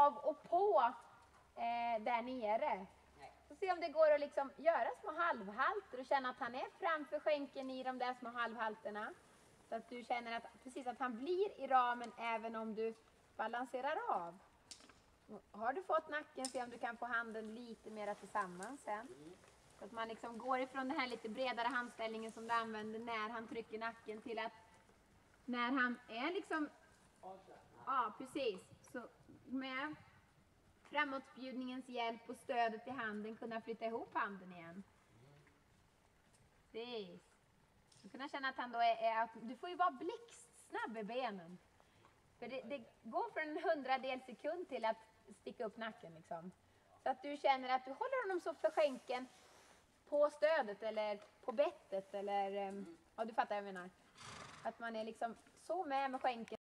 av och på där nere. Så se om det går att liksom göra små halvhalter och känna att han är framför skänken i de där små halvhalterna. Så att du känner att, precis att han blir i ramen även om du balanserar av. Har du fått nacken, se om du kan få handen lite mer tillsammans sen. Så att man liksom går ifrån den här lite bredare handställningen som du använder när han trycker nacken till att när han är liksom, ja precis, så med framåtbjudningens hjälp och stödet i handen kunna flytta ihop handen igen. Precis. Du kan känna att han då att du får ju vara blixtsnabb i benen. För det går från en 100-del sekund till att sticka upp nacken liksom. Så att du känner att du håller honom så för skänken på stödet eller på bettet eller, ja du fattar vad jag menar. Att man är liksom så med skänken.